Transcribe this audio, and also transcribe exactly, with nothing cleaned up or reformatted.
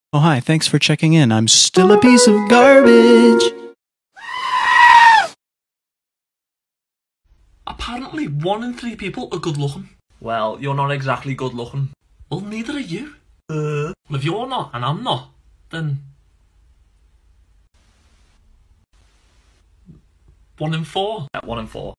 Oh, hi, thanks for checking in. I'm still a piece of garbage. Apparently, one in three people are good looking. Well, you're not exactly good looking. Well, neither are you. Uh, well, if you're not and I'm not, then one in four. Yeah, one in four.